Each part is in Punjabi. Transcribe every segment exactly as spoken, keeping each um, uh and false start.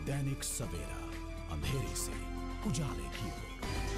दैनिक सवेरा, अंधेरे से उजाले की ओर।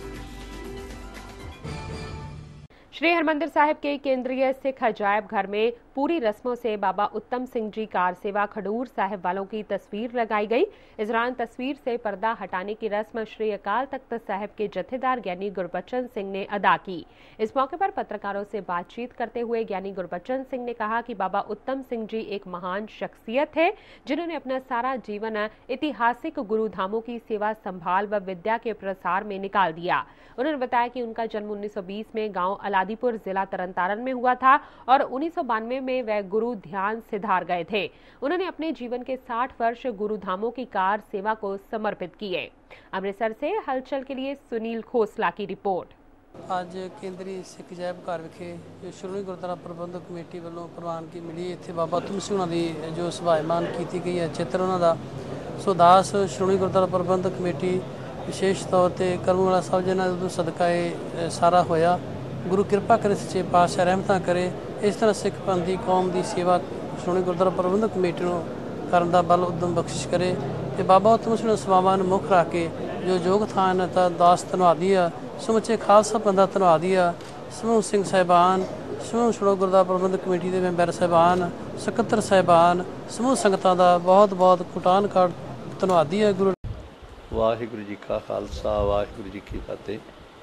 श्री हरमंदिर साहिब के केंद्रीय सिख अजायब घर में पूरी रस्मों से बाबा उत्तम सिंह जी कार सेवा खडूर साहिब वालों की तस्वीर लगाई गई। इस दौरान तस्वीर से पर्दा हटाने की रस्म श्री अकाल तख्त साहिब के जथेदार ज्ञानी गुरबचन सिंह ने अदा की। इस मौके पर पत्रकारों से बातचीत करते हुए ज्ञानी गुरबचन सिंह ने कहा कि बाबा उत्तम सिंह जी एक महान शख्सियत है, जिन्होंने अपना सारा जीवन ऐतिहासिक गुरुधामों की सेवा संभाल व विद्या के प्रसार में निकाल दिया। उन्होंने बताया कि उनका जन्म उन्नीस सौ बीस में गांव अलादीपुर जिला तरनतारन में हुआ था और उन्नीस सौ बानवे में वह गुरु ध्यान सिधार गए थे। उन्होंने अपने जीवन के साठ वर्ष गुरुधामों की कार सेवा को समर्पित किए। अमृतसर से हलचल के लिए सुनील खोसला की रिपोर्ट। ਅੱਜ ਕੇਂਦਰੀ ਸਿੱਖ ਅਜਾਇਬ ਘਰ ਵਿਖੇ ਜੋ ਸ਼੍ਰੋਮਣੀ ਗੁਰਦੁਆਰਾ ਪ੍ਰਬੰਧਕ ਕਮੇਟੀ ਵੱਲੋਂ ਪ੍ਰਵਾਨਗੀ ਮਿਲੀ, ਇੱਥੇ ਬਾਬਾ ਉੱਤਮ ਸਿੰਘ ਉਹਨਾਂ ਦੀ ਜੋ ਸਭਾਇਮਾਨ ਕੀਤੀ ਗਈ ਹੈ ਚਿੱਤਰ ਉਹਨਾਂ ਦਾ। ਸੋ ਦਾਸ ਸ਼੍ਰੋਮਣੀ ਗੁਰਦੁਆਰਾ ਪ੍ਰਬੰਧਕ ਕਮੇਟੀ ਵਿਸ਼ੇਸ਼ ਤੌਰ ਤੇ ਕਰਮਵਾਲਾ ਸਾਹਿਬ ਜੀ ਨਾਲ ਸਦਕਾ ਇਹ ਸਾਰਾ ਹੋਇਆ। ਗੁਰੂ ਕਿਰਪਾ ਕਰੇ, ਸੱਚੇ ਪਾਤਸ਼ਾਹ ਰਹਿਮਤਾਂ ਕਰੇ। ਇਸ ਤਰ੍ਹਾਂ ਸਿੱਖ ਪੰਥ ਦੀ ਕੌਮ ਦੀ ਸੇਵਾ ਸ਼੍ਰੋਮਣੀ ਗੁਰਦੁਆਰਾ ਪ੍ਰਬੰਧਕ ਕਮੇਟੀ ਨੂੰ ਕਰਨ ਦਾ ਬਲ ਉਦਮ ਬਖਸ਼ਿਸ਼ ਕਰੇ ਤੇ ਬਾਬਾ ਉੱਤਮ ਸਿੰਘ ਸੇਵਾਵਾਂ ਨੂੰ ਮੁੱਖ ਰੱਖ ਕੇ ਜੋ ਯੋਗ ਥਾਨ ਤਾਂ ਦਾਸ ਧੰਨਵਾਦੀ ਆ, ਸਮੁੱਚੇ ਖਾਲਸਾ ਪੰਥ ਦਾ ਧੰਨਵਾਦੀ ਆ। ਸਮੂਹ ਸਿੰਘ ਸਾਹਿਬਾਨ, ਸਮੂਹ ਸ਼੍ਰੋਮਣੀ ਗੁਰਦੁਆਰਾ ਪ੍ਰਬੰਧਕ ਕਮੇਟੀ ਦੇ ਮੈਂਬਰ ਸਾਹਿਬਾਨ, ਸਕੱਤਰ ਸਾਹਿਬਾਨ, ਸਮੂਹ ਸੰਗਤਾਂ ਦਾ ਬਹੁਤ ਬਹੁਤ ਕੁਟਾਨ ਕਾਟ ਧੰਨਵਾਦੀ ਹੈ। ਗੁਰੂ ਵਾਹਿਗੁਰੂ ਜੀ ਕਾ ਖਾਲਸਾ, ਵਾਹਿਗੁਰੂ ਜੀ ਕੀ ਫਤਿਹ।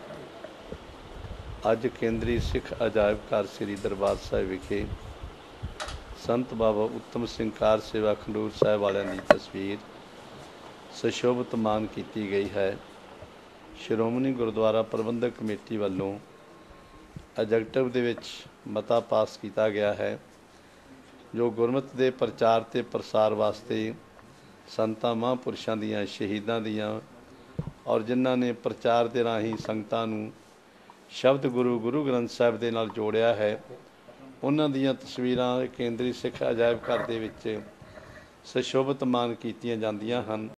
ਅੱਜ ਕੇਂਦਰੀ ਸਿੱਖ ਅਜਾਇਬ ਘਰ ਸ੍ਰੀ ਦਰਬਾਰ ਸਾਹਿਬ ਵਿਖੇ ਸੰਤ ਬਾਬਾ ਉੱਤਮ ਸਿੰਘ ਕਾਰ ਸੇਵਾ ਖਡੂਰ ਸਾਹਿਬ ਵਾਲਿਆਂ ਦੀ ਤਸਵੀਰ ਸੁਸ਼ੋਭਿਤ ਮਾਨ ਕੀਤੀ ਗਈ ਹੈ। ਸ਼੍ਰੋਮਣੀ ਗੁਰਦੁਆਰਾ ਪ੍ਰਬੰਧਕ ਕਮੇਟੀ ਵੱਲੋਂ ਐਗਜ਼ੈਕਟਿਵ ਦੇ ਵਿੱਚ ਮਤਾ ਪਾਸ ਕੀਤਾ ਗਿਆ ਹੈ, ਜੋ ਗੁਰਮਤਿ ਦੇ ਪ੍ਰਚਾਰ ਤੇ ਪ੍ਰਸਾਰ ਵਾਸਤੇ ਸੰਤਾਂ ਮਹਾਂਪੁਰਸ਼ਾਂ ਦੀਆਂ, ਸ਼ਹੀਦਾਂ ਦੀਆਂ ਔਰ ਜਿਨ੍ਹਾਂ ਨੇ ਪ੍ਰਚਾਰ ਦੇ ਰਾਹੀਂ ਸੰਗਤਾਂ ਨੂੰ ਸ਼ਬਦ ਗੁਰੂ ਗੁਰੂ ਗ੍ਰੰਥ ਸਾਹਿਬ ਦੇ ਨਾਲ ਜੋੜਿਆ ਹੈ, ਉਹਨਾਂ ਦੀਆਂ ਤਸਵੀਰਾਂ ਕੇਂਦਰੀ ਸਿੱਖ ਅਜਾਇਬ ਘਰ ਦੇ ਵਿੱਚ ਸੁਸ਼ੋਭਿਤ ਮਾਨ ਕੀਤੀਆਂ ਜਾਂਦੀਆਂ ਹਨ।